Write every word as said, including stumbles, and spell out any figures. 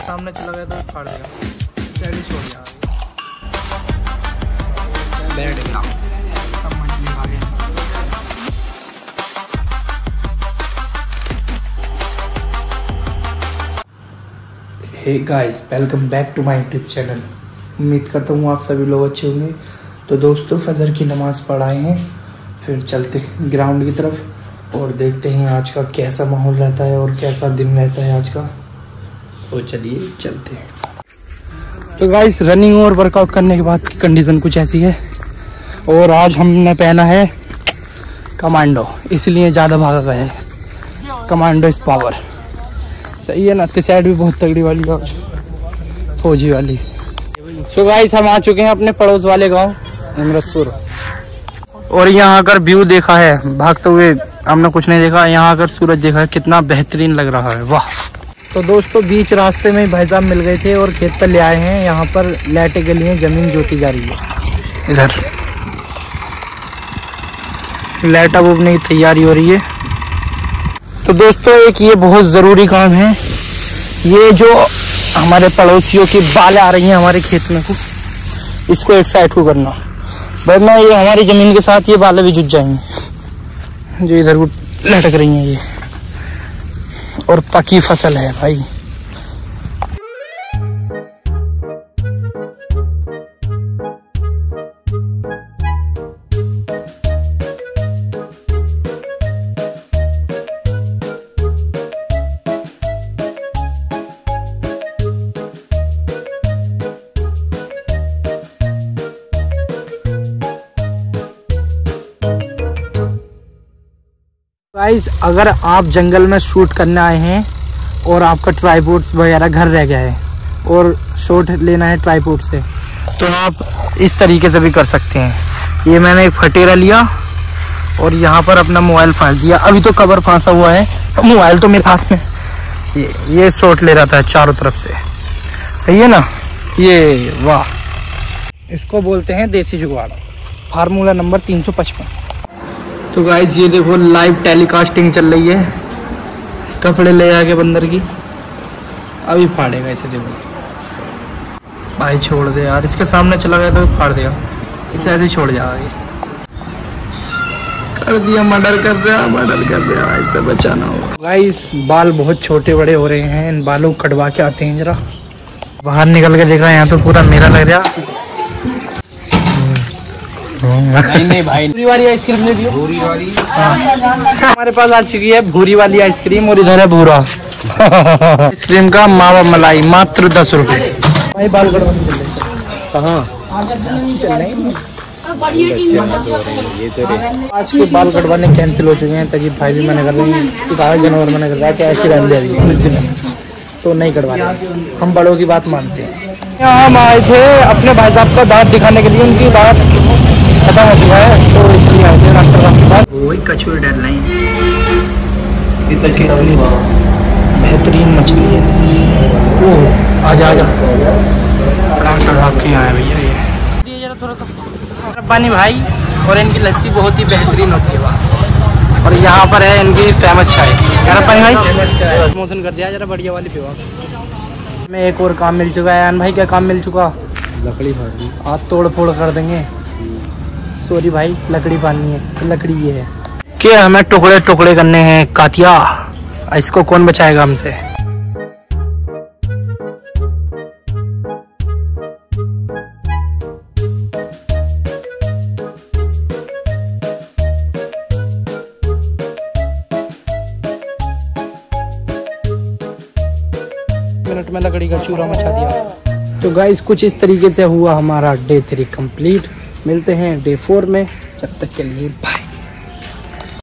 सामने चला गया तो फाड़ देगा, चैली छोड़ दिया। बैठ गया, सब मछली खा गए। Hey guys, welcome back to my YouTube channel. उम्मीद करता हूँ आप सभी लोग अच्छे होंगे। तो दोस्तों, फजर की नमाज़ पढ़ाए हैं, फिर चलते हैं ग्राउंड की तरफ और देखते हैं आज का कैसा माहौल रहता है और कैसा दिन रहता है आज का। तो चलिए चलते हैं। तो गाइस, रनिंग और वर्कआउट करने के बाद की कंडीशन कुछ ऐसी है। और आज हमने पहना है कमांडो, इसलिए ज़्यादा भागा गया है। कमांडो इस पावर सही है ना। साइड भी बहुत तगड़ी वाली और फौजी वाली। तो गाइस, हम आ चुके हैं अपने पड़ोस वाले गांव अमृतपुर और यहाँ आकर व्यू देखा है। भागते हुए हमने कुछ नहीं देखा, यहाँ आकर सूरज देखा है, कितना बेहतरीन लग रहा है, वाह। तो दोस्तों, बीच रास्ते में भाई साहब मिल गए थे और खेत पर ले आए हैं। यहाँ पर लाइटें के लिए जमीन जोती जा रही है। इधर लाइट अब उगने की तैयारी हो रही है। तो दोस्तों, एक ये बहुत ज़रूरी काम है। ये जो हमारे पड़ोसियों की बालें आ रही हैं हमारे खेत में को, इसको एक साइड को करना, वरना ये हमारी ज़मीन के साथ ये बालें भी जुट जाएंगी जो इधर को लटक रही हैं ये। और पकी फसल है भाई। गाइस, अगर आप जंगल में शूट करने आए हैं और आपका ट्राइपॉड वगैरह घर रह गया है और शॉट लेना है ट्राइपॉड से, तो आप इस तरीके से भी कर सकते हैं। ये मैंने एक फटेरा लिया और यहाँ पर अपना मोबाइल फांस दिया। अभी तो कवर फांसा हुआ है, मोबाइल तो मेरे हाथ में। ये ये शॉट ले रहा था चारों तरफ से, सही है ना। ये वाह, इसको बोलते हैं देसी जुगाड़, फार्मूला नंबर तीन सौ पचपन। तो गाइस, ये देखो लाइव टेलीकास्टिंग चल रही है। कपड़े ले आके बंदर की अभी फाड़ेगा इसे। देखो भाई, छोड़ दे यार, इसके सामने चला गया तो फाड़ देगा। इसे ऐसे छोड़ जाएगा। कर दिया, मर्डर कर दिया, मर्डर कर दिया। ऐसे बचाना होगा। गाइस, बाल बहुत छोटे बड़े हो रहे हैं, इन बालों को कटवा के आते हैं। जरा बाहर निकल के देखा, यहाँ तो पूरा मेरा लग रहा। नहीं नहीं भाई, भूरी वाली आइसक्रीम ले लियो। भूरी वाली हमारे पास आ चुकी है, भूरी वाली आइसक्रीम। और इधर है भूरा आइसक्रीम का मावा मलाई, मात्र दस रुपए। भाई बाल कटवाने चल रहे कहाँ? आज के बाल कटवाने कैंसिल हो चुके हैं। तजीब भाई भी मना कर रहे हैं, जानवर मना कर रहा है कि ऐसी रहने दे रही, तो नहीं कटवा रहे। हम बड़ों की बात मानते हैं। यहाँ हम आए थे अपने भाई साहब का दांत दिखाने के लिए। उनकी दांत खत्म हो चुका है, तो इसलिए आए थे डॉक्टर साहब के पास। वही कछुए डेडलाइन, बेहतरीन मछली है। ओह, आजा आजा, डॉक्टर साहब के यहाँ है भैया। ये जरा थोड़ा सा पानी भाई। और इनकी लस्सी बहुत ही बेहतरीन होती है। और यहाँ पर है इनकी फेमस चाय। क्या पानी भाई, प्रमोशन कर दिया जरा बढ़िया वाली पीवा में। एक और काम मिल चुका है यान भाई। क्या काम मिल चुका? लकड़ी फाड़नी। हाथ तोड़ फोड़ कर देंगे। सॉरी भाई, लकड़ी पानी है, लकड़ी ये है कि हमें टुकड़े टुकड़े करने हैं कातिया। इसको कौन बचाएगा हमसे? मिनट में लकड़ी का चूरा मचा दिया। तो गाइस, कुछ इस तरीके से हुआ हमारा डे थ्री कंप्लीट। मिलते हैं डे फोर में, जब तक के लिए बाय।